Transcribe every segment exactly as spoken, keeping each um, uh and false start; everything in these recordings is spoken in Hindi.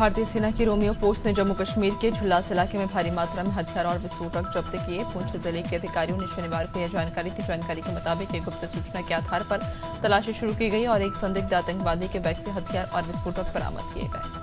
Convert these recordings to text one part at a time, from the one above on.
भारतीय सेना की रोमियो फोर्स ने जम्मू कश्मीर के झुल्लास इलाके में भारी मात्रा में हथियार और विस्फोटक जब्त किए। पुंछ जिले के अधिकारियों ने शनिवार को यह जानकारी दी। जानकारी के मुताबिक एक गुप्त सूचना के आधार पर तलाशी शुरू की गई और एक संदिग्ध आतंकवादी के बैग से हथियार और विस्फोटक बरामद किए गए।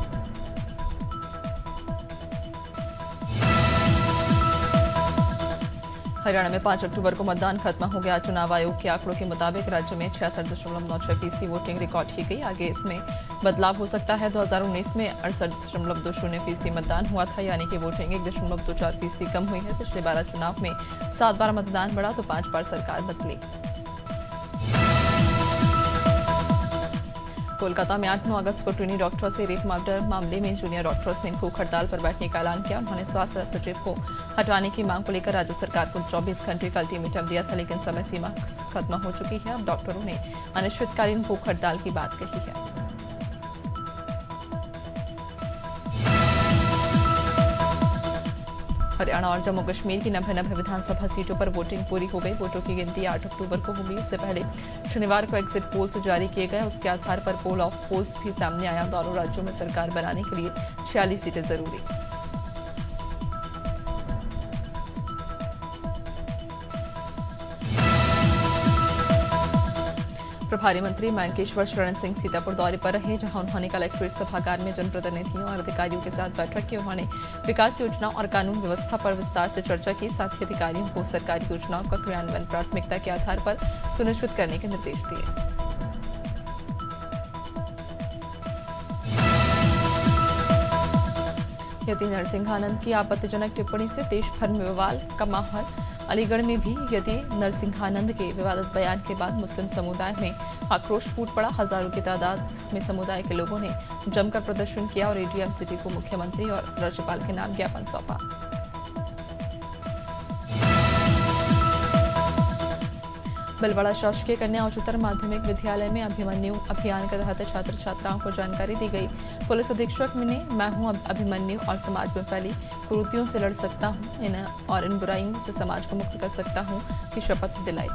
हरियाणा में पांच अक्टूबर को मतदान खत्म हो गया। चुनाव आयोग के आंकड़ों के मुताबिक राज्य में छियासठ दशमलव नौ छह फीसदी वोटिंग रिकॉर्ड की गई। आगे इसमें बदलाव हो सकता है। दो हजार उन्नीस में अड़सठ दशमलव दो शून्य फीसदी मतदान हुआ था, यानी कि वोटिंग एक दशमलव दो चार फीसदी कम हुई है। पिछले बारह चुनाव में सात बार मतदान बढ़ा तो पांच बार सरकार बदली। कोलकाता में आठ नौ अगस्त को ट्रेनी डॉक्टरों से रेप मर्डर मामले में जूनियर डॉक्टर्स ने भूख हड़ताल पर बैठने का ऐलान किया। उन्होंने स्वास्थ्य सचिव को हटवाने की मांग को लेकर राज्य सरकार को चौबीस घंटे का अल्टीमेटम दिया था, लेकिन समय सीमा खत्म हो चुकी है। अब डॉक्टरों ने अनिश्चितकालीन भूख हड़ताल की बात कही है। हरियाणा और जम्मू कश्मीर की नब्बे नब्बे विधानसभा सीटों पर वोटिंग पूरी हो गई। वोटों की गिनती आठ अक्टूबर को होगी। उससे पहले शनिवार को एग्जिट पोल्स जारी किए गए। उसके आधार पर पोल ऑफ पोल्स भी सामने आया। दोनों राज्यों में सरकार बनाने के लिए छियालीस सीटें जरूरी। प्रभारी मंत्री मयंकेश्वर शरण सिंह सीतापुर दौरे पर रहे, जहां उन्होंने कलेक्ट्रेट सभागार में जनप्रतिनिधियों और अधिकारियों के साथ बैठक की। उन्होंने विकास योजना और कानून व्यवस्था पर विस्तार से चर्चा की। साथ ही अधिकारियों को सरकारी योजनाओं का क्रियान्वयन प्राथमिकता के आधार पर सुनिश्चित करने के निर्देश दिए। यति नरसिंहानंद की आपत्तिजनक टिप्पणी से देश भर में बवाल का माहौल। अलीगढ़ में भी यति नरसिंहानंद के विवादित बयान के बाद मुस्लिम समुदाय में आक्रोश फूट पड़ा। हजारों की तादाद में समुदाय के लोगों ने जमकर प्रदर्शन किया और एडीएम सिटी को मुख्यमंत्री और राज्यपाल के नाम ज्ञापन सौंपा। बलवाड़ा शासकीय कन्या उच्चतर माध्यमिक विद्यालय में अभिमन्यु अभियान के तहत छात्र छात्राओं को जानकारी दी गई। पुलिस अधीक्षक ने मैं हूं अभिमन्यु और समाज में फैली कुरीतियों से लड़ सकता हूं इन और इन बुराइयों से समाज को मुक्त कर सकता हूं की शपथ दिलाई।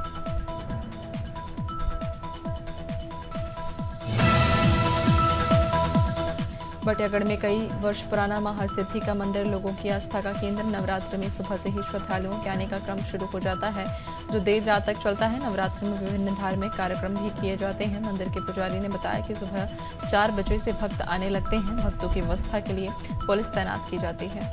बटियागढ़ में कई वर्ष पुराना महासिद्धि का मंदिर लोगों की आस्था का केंद्र। नवरात्र में सुबह से ही श्रद्धालुओं के आने का क्रम शुरू हो जाता है, जो देर रात तक चलता है। नवरात्र में विभिन्न धार्मिक कार्यक्रम भी किए जाते हैं। मंदिर के पुजारी ने बताया कि सुबह चार बजे से भक्त आने लगते हैं। भक्तों की व्यवस्था के लिए पुलिस तैनात की जाती है।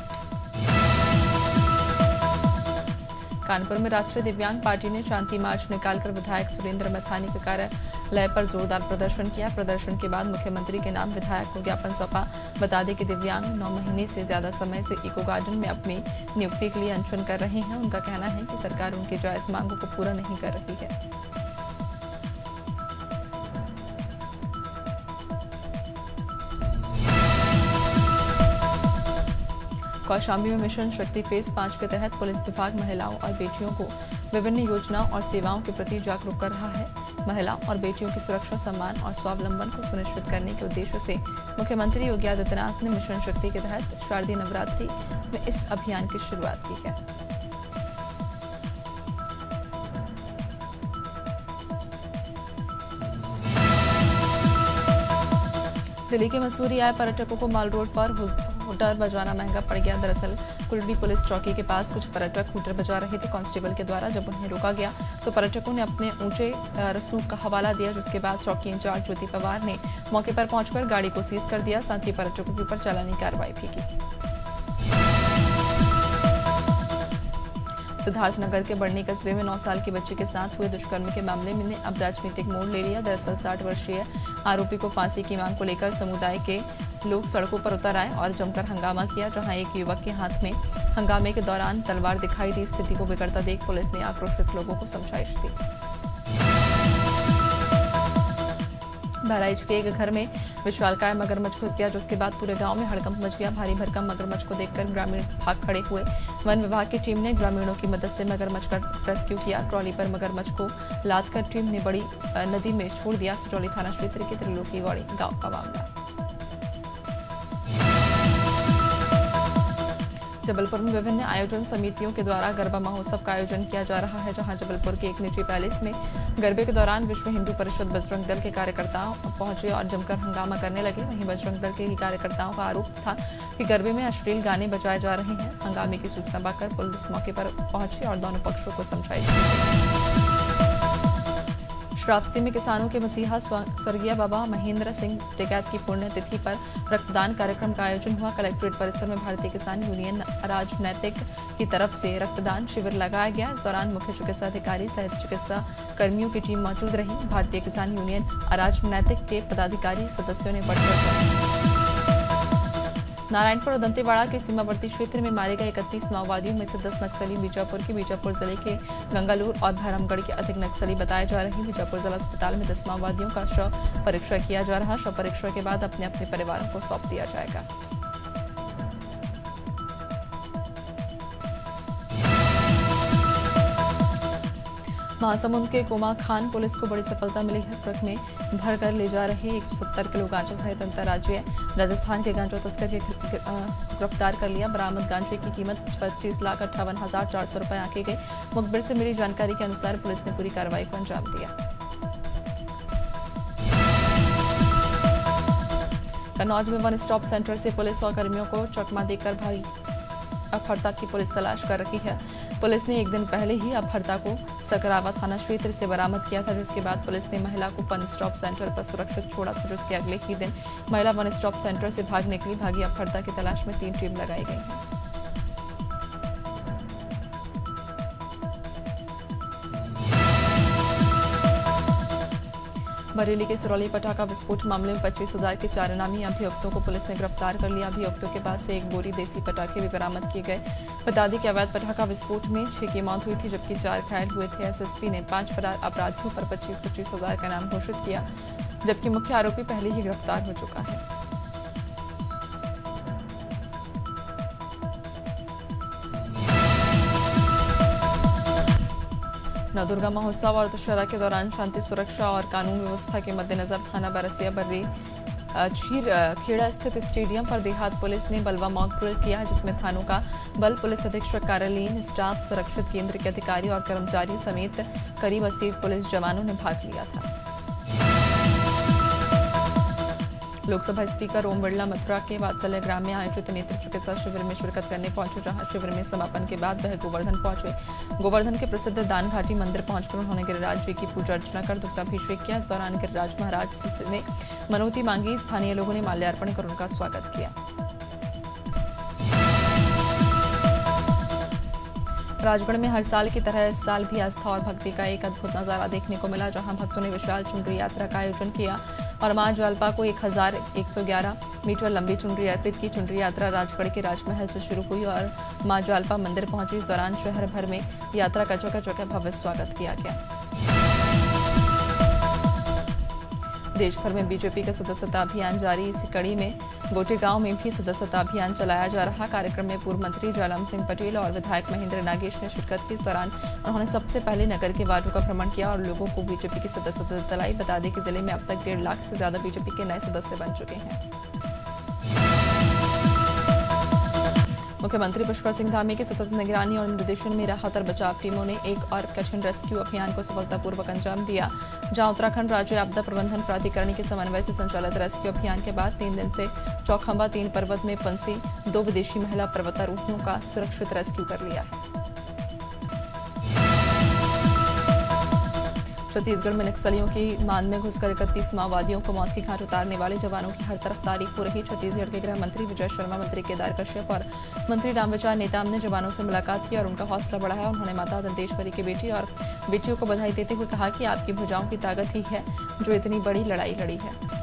कानपुर में राष्ट्रीय दिव्यांग पार्टी ने शांति मार्च निकालकर विधायक सुरेंद्र मैथानी के कार्यालय पर जोरदार प्रदर्शन किया। प्रदर्शन के बाद मुख्यमंत्री के नाम विधायक को ज्ञापन सौंपा। बता दें कि दिव्यांग नौ महीने से ज्यादा समय से इको गार्डन में अपनी नियुक्ति के लिए अनशन कर रहे हैं। उनका कहना है कि सरकार उनकी जायज मांगों को पूरा नहीं कर रही है। कौशाम्बी में मिशन शक्ति फेज पाँच के तहत पुलिस विभाग महिलाओं और बेटियों को विभिन्न योजनाओं और सेवाओं के प्रति जागरूक कर रहा है। महिलाओं और बेटियों की सुरक्षा, सम्मान और स्वावलंबन को सुनिश्चित करने के उद्देश्य से मुख्यमंत्री योगी आदित्यनाथ ने मिशन शक्ति के तहत शारदीय नवरात्रि में इस अभियान की शुरुआत की है। दिल्ली के मसूरी आए पर्यटकों को माल रोड पर हूटर बजवाना महंगा पड़ गया। दरअसल कुलडी पुलिस चौकी के पास कुछ पर्यटक हूटर बजा रहे थे। कांस्टेबल के द्वारा जब उन्हें रोका गया तो पर्यटकों ने अपने ऊंचे रसूख का हवाला दिया, जिसके बाद चौकी इंचार्ज ज्योति पवार ने मौके पर पहुंचकर गाड़ी को सीज कर दिया। साथ ही पर्यटकों के ऊपर चालानी कार्रवाई भी की। सिद्धार्थनगर के बढ़नी कस्बे में नौ साल की बच्ची के साथ हुए दुष्कर्म के मामले में अब राजनीतिक मोड़ ले लिया। दरअसल साठ वर्षीय आरोपी को फांसी की मांग को लेकर समुदाय के लोग सड़कों पर उतर आए और जमकर हंगामा किया, जहां एक युवक के हाथ में हंगामे के दौरान तलवार दिखाई दी। स्थिति को बिगड़ता देख पुलिस ने आक्रोशित लोगों को समझाइश दी। बहराइच के एक घर में विशालकाय मगरमच्छ घुस गया, जिसके बाद पूरे गांव में हड़कंप मच गया। भारी भरकम मगरमच्छ को देखकर ग्रामीण भाग खड़े हुए। वन विभाग की टीम ने ग्रामीणों की मदद से मगरमच्छ का रेस्क्यू किया। ट्रॉली पर मगरमच्छ को लादकर टीम ने बड़ी नदी में छोड़ दिया। सुचौली थाना क्षेत्र के त्रिलोकीवाड़ी गांव का मामला। जबलपुर में विभिन्न आयोजन समितियों के द्वारा गरबा महोत्सव का आयोजन किया जा रहा है, जहां जबलपुर के एक निजी पैलेस में गरबे के दौरान विश्व हिंदू परिषद बजरंग दल के कार्यकर्ता पहुंचे और जमकर हंगामा करने लगे। वहीं बजरंग दल के कार्यकर्ताओं का आरोप था कि गरबे में अश्लील गाने बजाए जा रहे हैं। हंगामे की सूचना पाकर पुलिस मौके पर पहुंची और दोनों पक्षों को समझाइश। श्रावस्ती में किसानों के मसीहा स्वर्गीय बाबा महेंद्र सिंह टिकैत की पुण्यतिथि पर रक्तदान कार्यक्रम का आयोजन हुआ। कलेक्ट्रेट परिसर में भारतीय किसान यूनियन राजनैतिक की तरफ से रक्तदान शिविर लगाया गया। इस दौरान मुख्य चिकित्सा अधिकारी सहित चिकित्सा कर्मियों की टीम मौजूद रही। भारतीय किसान यूनियन राजनैतिक के पदाधिकारी सदस्यों ने बढ़ चढ़कर नारायणपुर और दंतेवाड़ा के सीमावर्ती क्षेत्र में मारे गए इकतीस माओवादियों में से दस नक्सली बीजापुर के बीजापुर जिले के गंगालूर और भैरमगढ़ के अधिक नक्सली बताए जा रहे हैं। बीजापुर जिला अस्पताल में दस माओवादियों का शव परीक्षा किया जा रहा है। शव परीक्षा के बाद अपने अपने परिवारों को सौंप दिया जाएगा। महासमुंद के कोमा खान पुलिस को बड़ी सफलता मिली है। ट्रक में भर कर ले जा रहे एक सौ सत्तर किलो गांजा सहित अंतर्राज्यीय राजस्थान के गांजा तस्कर के गिरफ्तार कर लिया। बरामद गांजे की कीमत पच्चीस लाख अट्ठावन हजार चार सौ रुपए आंकी गई। मुखबिर से मिली जानकारी के अनुसार पुलिस ने पूरी कार्रवाई को अंजाम दिया। कन्नौज में वन स्टॉप सेंटर से पुलिस और कर्मियों को चकमा देकर भाई अपहर्ता की पुलिस तलाश कर रही है। पुलिस ने एक दिन पहले ही अपहर्ता को सकरावा थाना क्षेत्र से बरामद किया था, जिसके बाद पुलिस ने महिला को वन स्टॉप सेंटर पर सुरक्षित छोड़ा था, जिसके अगले ही दिन महिला वन स्टॉप सेंटर से भाग निकली। भागी अपहर्ता की तलाश में तीन टीम लगाई गई है। बरेली के सिरौली पटाखा विस्फोट मामले में पच्चीस हजार के चार इनामी अभियुक्तों को पुलिस ने गिरफ्तार कर लिया। अभियुक्तों के पास से एक बोरी देसी पटाखे भी बरामद किए गए। बता दें कि अवैध पटाखा विस्फोट में छह की मौत हुई थी, जबकि चार घायल हुए थे। एसएसपी ने पांच फरार अपराधियों पर पच्चीस पच्चीस हजार का इनाम घोषित किया, जबकि मुख्य आरोपी पहले ही गिरफ्तार हो चुका है। नवदुर्गा महोत्सव और दशहरा के दौरान शांति सुरक्षा और कानून व्यवस्था के मद्देनजर थाना बरसिया बर्री छीर खेड़ा स्थित स्टेडियम पर देहात पुलिस ने बलवा मॉक ड्रिल किया, जिसमें थानों का बल, पुलिस अधीक्षक कार्यालयीन स्टाफ, संरक्षित केंद्र के अधिकारी और कर्मचारियों समेत करीब अस्सी पुलिस जवानों ने भाग लिया था। लोकसभा स्पीकर ओम बिरला मथुरा के वात्सल्य ग्राम में आयोजित नेत्र चिकित्सा शिविर में शिरकत करने पहुंचे, जहां शिविर में समापन के बाद वह गोवर्धन पहुंचे। गोवर्धन के प्रसिद्ध दान घाटी मंदिर पहुंचकर उन्होंने गिरिराज जी की पूजा अर्चना कर दुग्धाभिषेक किया। इस दौरान गिरिराज महाराज ने मनौती मांगी। स्थानीय लोगों ने माल्यार्पण कर उनका स्वागत किया। राजगढ़ में हर साल की तरह इस साल भी आस्था और भक्ति का एक अद्भुत नजारा देखने को मिला, जहां भक्तों ने विशाल चुनरी यात्रा का आयोजन किया और मां ज्वालपा को एक हजार एक सौ ग्यारह मीटर लंबी चुनरी अर्पित की। चुनरी यात्रा राजगढ़ के राजमहल से शुरू हुई और मां ज्वालपा मंदिर पहुंची। इस दौरान शहर भर में यात्रा का जगह जगह भव्य स्वागत किया गया। देश भर में बीजेपी का सदस्यता अभियान जारी। इसी कड़ी में गोटेगांव में भी सदस्यता अभियान चलाया जा रहा। कार्यक्रम में पूर्व मंत्री जालम सिंह पटेल और विधायक महेंद्र नागेश ने शिरकत की। इस दौरान उन्होंने सबसे पहले नगर के वार्डों का भ्रमण किया और लोगों को बीजेपी की सदस्यता दिलाई। बता दें कि जिले में अब तक डेढ़ लाख से ज्यादा बीजेपी के नए सदस्य बन चुके हैं। मुख्यमंत्री पुष्कर सिंह धामी की सतत निगरानी और निर्देशन में राहत और बचाव टीमों ने एक और कठिन रेस्क्यू अभियान को सफलतापूर्वक अंजाम दिया, जहां उत्तराखंड राज्य आपदा प्रबंधन प्राधिकरण के समन्वय से संचालित रेस्क्यू अभियान के बाद तीन दिन से चौखंबा तीन पर्वत में फंसी दो विदेशी महिला पर्वतारोहियों का सुरक्षित रेस्क्यू कर लिया है। छत्तीसगढ़ में नक्सलियों की मान में घुसकर इकतीस माओवादियों को मौत की घाट उतारने वाले जवानों की हर तरफ तारीफ हो रही। छत्तीसगढ़ के गृह मंत्री विजय शर्मा, मंत्री केदार कश्यप और मंत्री रामविचार नेताम ने जवानों से मुलाकात की और उनका हौसला बढ़ाया। उन्होंने माता दंतेश्वरी की बेटी और बेटियों को बधाई देते हुए कहा कि आपकी भुजाओं की ताकत ही है जो इतनी बड़ी लड़ाई लड़ी है।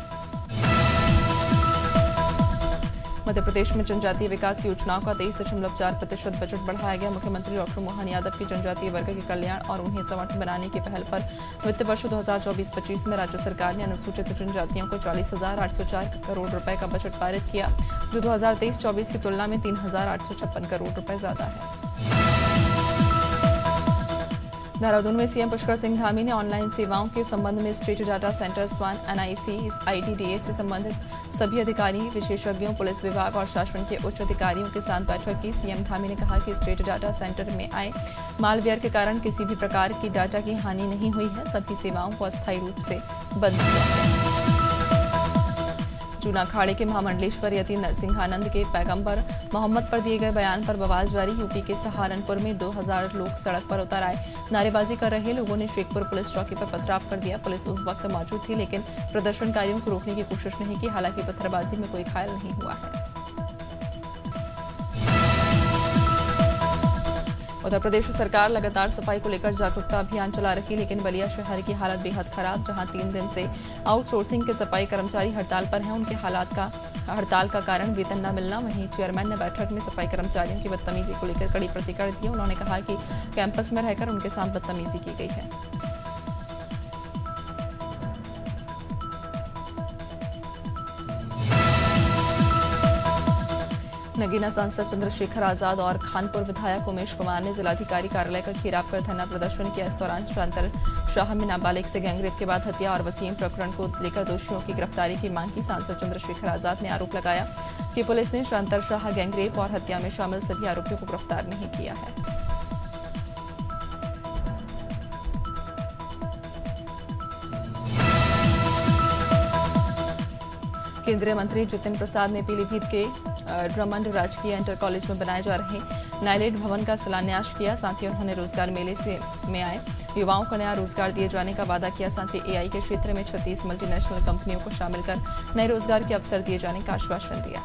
मध्य प्रदेश में जनजातीय विकास योजनाओं का तेईस दशमलव चार प्रतिशत बजट बढ़ाया गया। मुख्यमंत्री डॉक्टर मोहन यादव की जनजातीय वर्ग के कल्याण और उन्हें समर्थ बनाने की पहल पर वित्त वर्ष दो हजार चौबीस पच्चीस में राज्य सरकार ने अनुसूचित जनजातियों को चालीस हजार आठ सौ चार करोड़ रुपए का बजट पारित किया, जो दो हजार तेईस चौबीस की तुलना में तीन हजार आठ सौ छप्पन करोड़ रुपए ज्यादा है। देहरादून में सीएम पुष्कर सिंह धामी ने ऑनलाइन सेवाओं के संबंध में स्टेट डाटा सेंटर स्वान एनआईसी आईटीडीए से संबंधित सभी अधिकारी, विशेषज्ञों, पुलिस विभाग और शासन के उच्च अधिकारियों के साथ बैठक की। सीएम धामी ने कहा कि स्टेट डाटा सेंटर में आए मालवेयर के कारण किसी भी प्रकार की डाटा की हानि नहीं हुई है। सभी सेवाओं को अस्थायी रूप से बंद किया गया। जूना अखाड़े के महामंडलेश्वर यति नरसिंहानंद के पैगंबर मोहम्मद पर दिए गए बयान पर बवाल जारी। यूपी के सहारनपुर में दो हज़ार लोग सड़क पर उतर आए। नारेबाजी कर रहे लोगों ने शेखपुर पुलिस चौकी पर पथराव कर दिया। पुलिस उस वक्त मौजूद थी लेकिन प्रदर्शनकारियों को रोकने की कोशिश नहीं की। हालांकि पत्थरबाजी में कोई घायल नहीं हुआ है। उत्तर प्रदेश सरकार लगातार सफाई को लेकर जागरूकता अभियान चला रही, लेकिन बलिया शहर की हालत बेहद खराब। जहां तीन दिन से आउटसोर्सिंग के सफाई कर्मचारी हड़ताल पर हैं, उनके हालात का हड़ताल का कारण वेतन न मिलना। वहीं चेयरमैन ने बैठक में सफाई कर्मचारियों की बदतमीजी को लेकर कड़ी प्रतिक्रिया दी। उन्होंने कहा कि कैंपस में रहकर उनके साथ बदतमीजी की गई है। नगीना सांसद चंद्रशेखर आजाद और खानपुर विधायक उमेश कुमार ने जिलाधिकारी कार्यालय का घेराव कर धरना प्रदर्शन किया। इस दौरान शांतर शाह में नाबालिग से गैंगरेप के बाद हत्या और वसीम प्रकरण को लेकर दोषियों की गिरफ्तारी की मांग की। सांसद चंद्रशेखर आजाद ने आरोप लगाया कि पुलिस ने शांतर शाह गैंगरेप और हत्या में शामिल सभी आरोपियों को गिरफ्तार नहीं किया है। केंद्रीय मंत्री जितेंद्र प्रसाद ने पीलीभीत के ड्रमंड राजकीय इंटर कॉलेज में बनाए जा रहे नाइलेट भवन का शिलान्यास किया। साथ ही उन्होंने रोजगार मेले से में आए युवाओं को नया रोजगार दिए जाने का वादा किया। साथ ही एआई के क्षेत्र में छत्तीस मल्टीनेशनल कंपनियों को शामिल कर नए रोजगार के अवसर दिए जाने का आश्वासन दिया।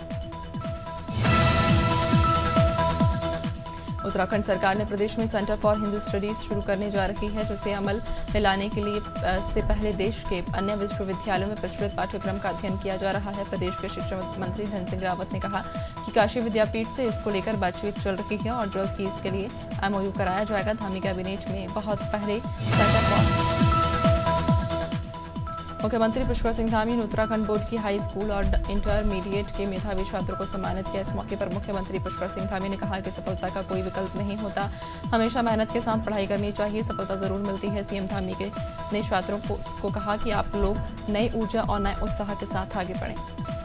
उत्तराखंड सरकार ने प्रदेश में सेंटर फॉर हिंदू स्टडीज शुरू करने जा रही है, जिसे अमल में लाने के लिए से पहले देश के अन्य विश्वविद्यालयों में प्रचलित पाठ्यक्रम का अध्ययन किया जा रहा है। प्रदेश के शिक्षा मंत्री धन सिंह रावत ने कहा कि काशी विद्यापीठ से इसको लेकर बातचीत चल रही है और जल्द ही इसके लिए एमओयू कराया जाएगा। धामी कैबिनेट में बहुत पहले सेंटर फॉर मुख्यमंत्री पुष्कर सिंह धामी ने उत्तराखंड बोर्ड की हाई स्कूल और इंटरमीडिएट के मेधावी छात्रों को सम्मानित किया। इस मौके पर मुख्यमंत्री पुष्कर सिंह धामी ने कहा कि सफलता का कोई विकल्प नहीं होता, हमेशा मेहनत के साथ पढ़ाई करनी चाहिए, सफलता जरूर मिलती है। सीएम धामी के ने छात्रों को, को कहा कि आप लोग नई ऊर्जा और नए उत्साह के साथ आगे बढ़ें।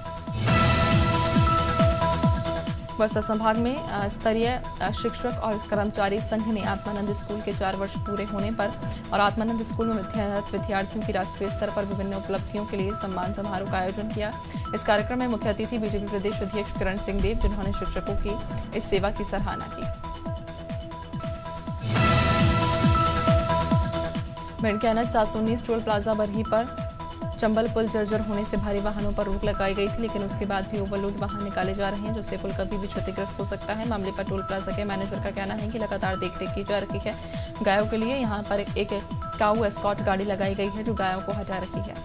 बस्तर संभाग में स्तरीय शिक्षक और कर्मचारी संघ ने आत्मानंद स्कूल के चार वर्ष पूरे होने पर और आत्मानंद स्कूल में अध्ययनरत विद्यार्थियों की राष्ट्रीय स्तर पर विभिन्न उपलब्धियों के लिए सम्मान समारोह का आयोजन किया। इस कार्यक्रम में मुख्य अतिथि बीजेपी प्रदेश अध्यक्ष किरण सिंह देव, जिन्होंने शिक्षकों की इस सेवा की सराहना की। भिंड के अनंत सासोनीस टोल प्लाजा बरही पर चंबल पुल जर्जर होने से भारी वाहनों पर रोक लगाई गई थी, लेकिन उसके बाद भी ओवरलोड वाहन निकाले जा रहे हैं, जिससे पुल कभी भी क्षतिग्रस्त हो सकता है। मामले पर टोल प्लाजा के मैनेजर का कहना है कि लगातार देखरेख की जा रही है। गायों के लिए यहां पर एक काऊ एस्कॉर्ट गाड़ी लगाई गई है जो गायों को हटा रही है।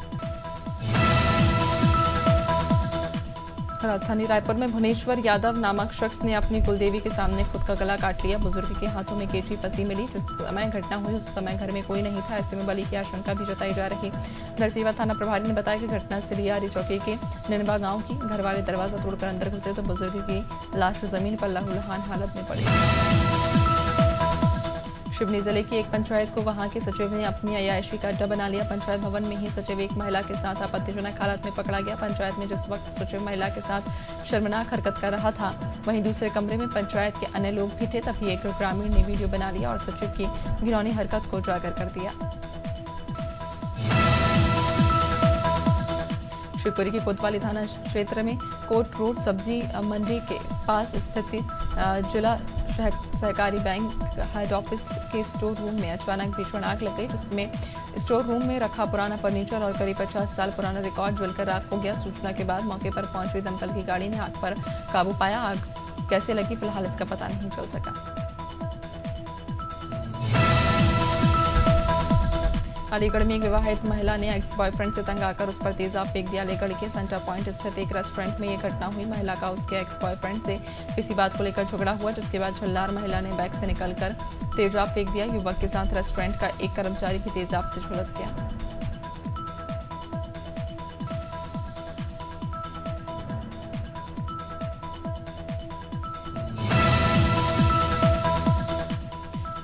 राजधानी रायपुर में भुवनेश्वर यादव नामक शख्स ने अपनी कुलदेवी के सामने खुद का गला काट लिया। बुजुर्ग के हाथों में केची फंसी मिली। जिस समय घटना हुई उस समय घर में कोई नहीं था, ऐसे में बलि की आशंका भी जताई जा रही। नरसीवा थाना प्रभारी ने बताया कि घटना सिरियारी चौकी के निनबा गांव की। घर वाले दरवाजा तोड़कर अंदर घुसे तो बुजुर्ग की लाश जमीन पर लहूलुहान हालत में पड़ी। शिवनी जिले की एक पंचायत को वहां के सचिव ने अपनी अयाशी का अड्डा बना लिया। पंचायत भवन में ही सचिव एक महिला के साथ आपत्तिजनक हालत में पकड़ा गया। पंचायत में जिस वक्त सचिव महिला के साथ शर्मनाक हरकत कर रहा था, वहीं दूसरे कमरे में पंचायत के अन्य लोग भी थे। तभी एक ग्रामीण ने वीडियो बना लिया और सचिव की घिनौनी हरकत को उजागर कर दिया। शिवपुरी के कोतवाली थाना क्षेत्र में कोट रोड सब्जी मंडी के पास स्थित जिला सहकारी बैंक हेड ऑफिस के स्टोर रूम में अचानक भीषण आग लग गई, जिसमें स्टोर रूम में रखा पुराना फर्नीचर और करीब पचास साल पुराना रिकॉर्ड जलकर राख हो गया। सूचना के बाद मौके पर पहुंची दमकल की गाड़ी ने आग पर काबू पाया। आग कैसे लगी फिलहाल इसका पता नहीं चल सका। अलीगढ़ में एक विवाहित महिला ने एक्स बॉयफ्रेंड से तंग आकर उस पर तेजाब फेंक दिया। अलीगढ़ के सेंटर पॉइंट स्थित एक रेस्टोरेंट में ये घटना हुई। महिला का उसके एक्स बॉयफ्रेंड से किसी बात को लेकर झगड़ा हुआ, जिसके बाद झल्लार महिला ने बैग से निकलकर तेजाब फेंक दिया। युवक के साथ रेस्टोरेंट का एक कर्मचारी भी तेजाब से झुलस गया।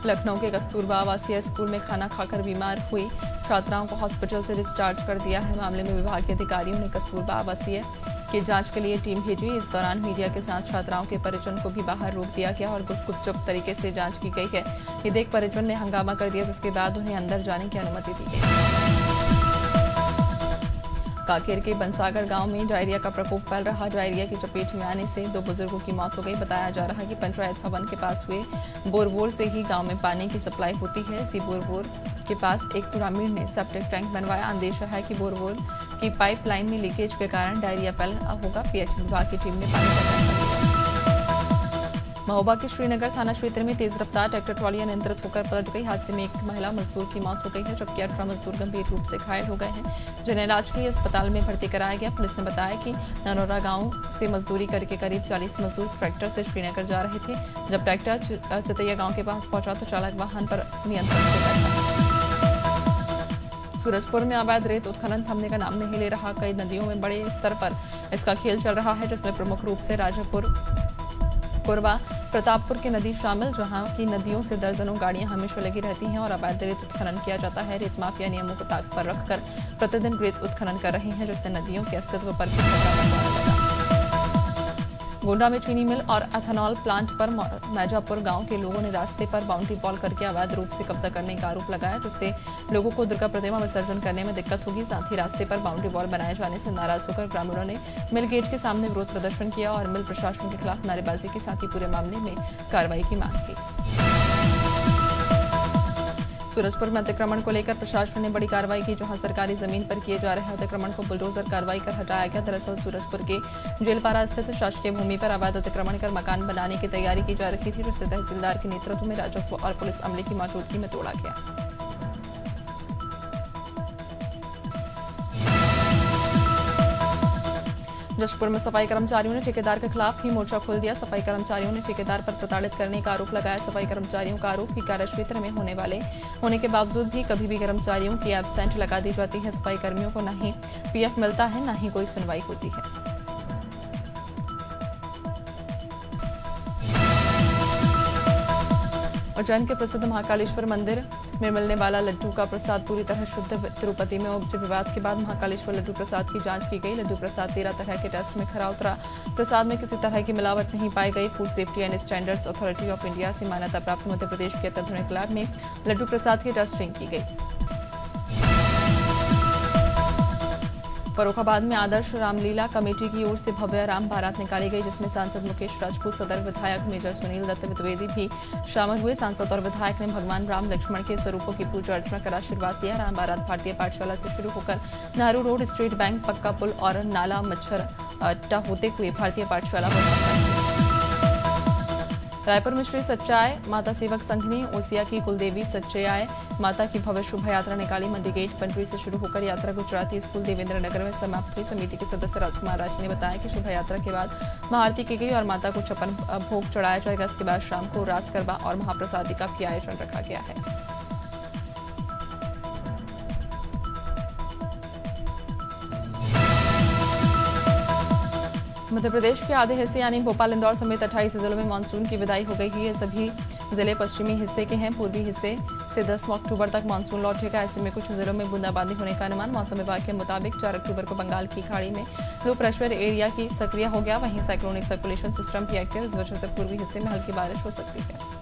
लखनऊ के कस्तूरबा आवासीय स्कूल में खाना खाकर बीमार हुई छात्राओं को हॉस्पिटल से डिस्चार्ज कर दिया है। मामले में विभाग के अधिकारियों ने कस्तूरबा आवासीय की जांच के लिए टीम भेजी। इस दौरान मीडिया के साथ छात्राओं के परिजन को भी बाहर रोक दिया गया और गुपचुप तरीके से जांच की गई है। ये देख परिजन ने हंगामा कर दिया, जिसके बाद उन्हें अंदर जाने की अनुमति दी गई। कांकेर के बनसागर गांव में डायरिया का प्रकोप फैल रहा। डायरिया की चपेट में आने से दो बुजुर्गों की मौत हो गई। बताया जा रहा है कि पंचायत भवन के पास हुए बोरवोर से ही गांव में पानी की सप्लाई होती है। इसी बोरवोर के पास एक ग्रामीण ने सेप्टिक टैंक बनवाया। अंदेशा है कि बोरवोर की पाइपलाइन में लीकेज के कारण डायरिया फैला होगा। पीएच विभाग की टीम ने पानी का सैंपल लिया। महोबा के श्रीनगर थाना क्षेत्र में तेज रफ्तार ट्रैक्टर ट्रॉली अनियंत्रित होकर पलट गई। हादसे में एक महिला मजदूर की मौत हो गई है, जबकि अठारह मजदूर गंभीर रूप से घायल हो गए हैं, जिन्हें इलाज के लिए अस्पताल में भर्ती कराया गया। पुलिस ने बताया कि ननौरा गांव से मजदूरी करके करीब चालीस मजदूर ट्रैक्टर से श्रीनगर जा रहे थे। जब ट्रैक्टर चतैया गांव के पास पहुंचा तो चालक वाहन पर नियंत्रण खो बैठा। सूरजपुर में अवैध रेत उत्खनन थमने का नाम नहीं ले रहा। कई नदियों में बड़े स्तर पर इसका खेल चल रहा है, जिसमें प्रमुख रूप से राजापुर, कोरबा, प्रतापपुर की नदी शामिल, जहां की नदियों से दर्जनों गाड़ियां हमेशा लगी रहती हैं और अवैध रेत उत्खनन किया जाता है। रेत माफिया नियमों को ताक पर रखकर प्रतिदिन रेत उत्खनन कर रहे हैं, जिससे नदियों के अस्तित्व पर भी खतरा मंडराने लगा। गोंडा में चीनी मिल और एथेनॉल प्लांट पर मैजापुर गांव के लोगों ने रास्ते पर बाउंड्री वॉल करके अवैध रूप से कब्जा करने का आरोप लगाया, जिससे लोगों को दुर्गा प्रतिमा विसर्जन करने में दिक्कत होगी। साथ ही रास्ते पर बाउंड्री वॉल बनाए जाने से नाराज होकर ग्रामीणों ने मिल गेट के सामने विरोध प्रदर्शन किया और मिल प्रशासन के खिलाफ नारेबाजी के साथ ही पूरे मामले में कार्रवाई की मांग की। सूरजपुर में अतिक्रमण को लेकर प्रशासन ने बड़ी कार्रवाई की, जहां सरकारी जमीन पर किए जा रहे अतिक्रमण को बुलडोजर कार्रवाई कर हटाया गया। दरअसल सूरजपुर के जेलपारा स्थित शासकीय भूमि पर अवैध अतिक्रमण कर मकान बनाने की तैयारी की जा रही थी, जिसे तहसीलदार के नेतृत्व में राजस्व और पुलिस अमले की मौजूदगी में तोड़ा गया। जशपुर में सफाई कर्मचारियों ने ठेकेदार के खिलाफ ही मोर्चा खोल दिया। सफाई कर्मचारियों ने ठेकेदार पर प्रताड़ित करने का आरोप लगाया। सफाई कर्मचारियों का आरोप कि कार्य क्षेत्र में होने वाले होने के बावजूद भी कभी भी कर्मचारियों की एब्सेंट लगा दी जाती है। सफाई कर्मियों को न ही पीएफ मिलता है, न ही कोई सुनवाई होती है। उज्जैन के प्रसिद्ध महाकालेश्वर मंदिर में मिलने वाला लड्डू का प्रसाद पूरी तरह शुद्ध। तिरुपति में उपजे विवाद के बाद महाकालेश्वर लड्डू प्रसाद की जांच की गई। लड्डू प्रसाद तेरह तरह के टेस्ट में खरा उतरा। प्रसाद में किसी तरह की मिलावट नहीं पाई गई। Food safety and standards authority of India से मान्यता प्राप्त मध्य प्रदेश के अत्याधुनिक लैब में लड्डू प्रसाद की टेस्टिंग की गई। फर्रुखाबाद में आदर्श रामलीला कमेटी की ओर से भव्य राम बारात निकाली गई, जिसमें सांसद मुकेश राजपूत, सदर विधायक मेजर सुनील दत्त द्विवेदी भी शामिल हुए। सांसद और विधायक ने भगवान राम लक्ष्मण के स्वरूपों की पूजा अर्चना कर आशीर्वाद दिया। राम बारात भारतीय पाठशाला से शुरू होकर नेहरू रोड, स्टेट बैंक, पक्का पुल और नाला मच्छर अड्डा होते हुए भारतीय पाठशाला पर संपन्न हुई। रायपुर में श्री सच्चाई माता सेवक संघ ने ओसिया की कुलदेवी सच्चाई माता की भव्य शोभा यात्रा निकाली। मंडी गेट पंडरी से शुरू होकर यात्रा गुजराती स्कूल देवेंद्र नगर में समाप्त हुई। समिति के सदस्य राजकुमार राठी ने बताया कि शोभा यात्रा के बाद महाआरती की गई और माता को छप्पन भोग चढ़ाया जाएगा। इसके बाद शाम को रास गरबा और महाप्रसादी का भी आयोजन रखा गया है। मध्य प्रदेश के आधे हिस्से यानी भोपाल, इंदौर समेत अट्ठाईस जिलों में मानसून की विदाई हो गई है। ये सभी जिले पश्चिमी हिस्से के हैं। पूर्वी हिस्से से दस अक्टूबर तक मानसून लौटेगा। ऐसे में कुछ जिलों में बूंदाबांदी होने का अनुमान। मौसम विभाग के मुताबिक चार अक्टूबर को बंगाल की खाड़ी में लो प्रेशर एरिया की सक्रिय हो गया। वहीं साइक्लोनिक सर्कुलेशन सिस्टम भी एक्टिव, इस वजह से पूर्वी हिस्से में हल्की बारिश हो सकती है।